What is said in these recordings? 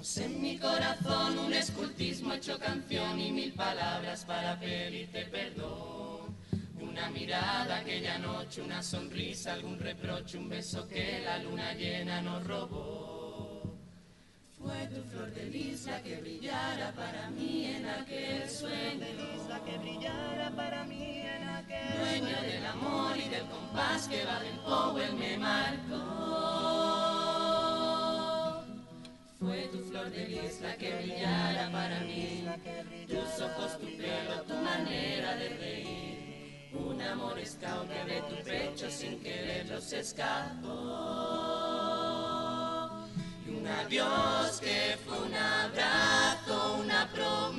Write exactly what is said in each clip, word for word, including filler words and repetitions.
En mi corazón un escultismo hecho canción y mil palabras para pedirte perdón. Una mirada aquella noche, una sonrisa, algún reproche, un beso que la luna llena nos robó. Fue tu flor de lis la que brillara para mí en aquel sueño. Dueño del amor y del compás que Baden-Powell me marcó. Fue tu flor de lis la que brillara para mí, tus ojos, tu pelo, tu manera de reír, un amor scout que de tu pecho sin quererlo se escapó. Y un adiós que fue un abrazo, una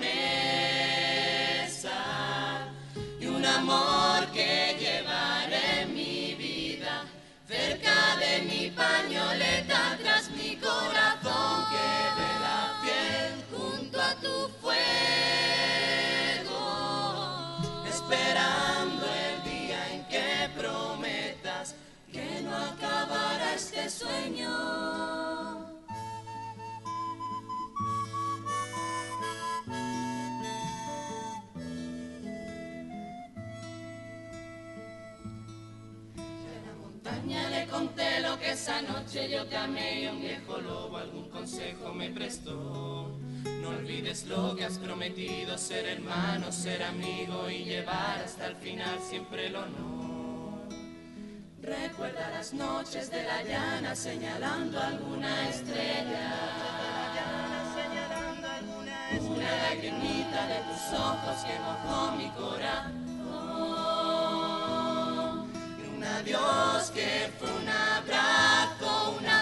promesa, y un amor que llevaré en mi vida, cerca de mi pañoleta, tras mi corazón que vela fiel junto a tu fuego, esperando el día en que prometas que no acabará este sueño. Le conté lo que esa noche yo te amé y un viejo lobo algún consejo me prestó. No olvides lo que has prometido, ser hermano, ser amigo y llevar hasta el final siempre el honor. Recuerda las noches de la llana señalando alguna estrella, una lagrimita de tus ojos que mojó mi corazón. Adiós que fue un abrazo, una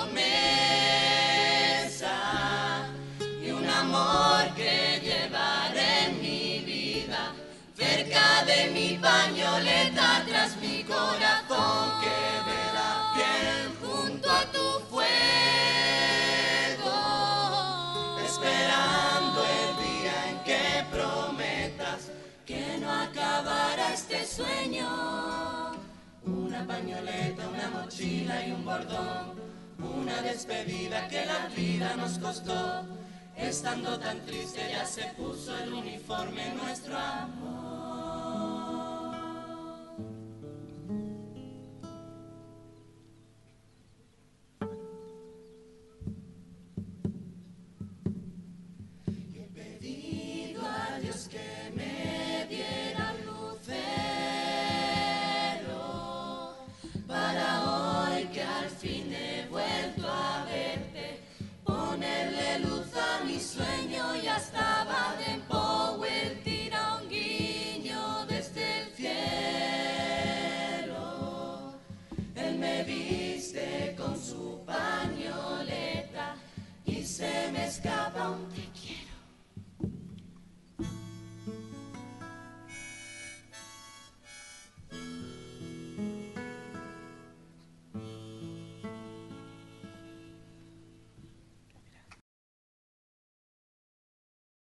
promesa y un amor que llevaré en mi vida, cerca de mi pañoleta, tras mi corazón que vela fiel junto a tu fuego, esperando el día en que prometas que no acabará este sueño. Una pañoleta, una mochila y un bordón, una despedida que la vida nos costó. Estando tan triste ya se puso el uniforme nuestro amor.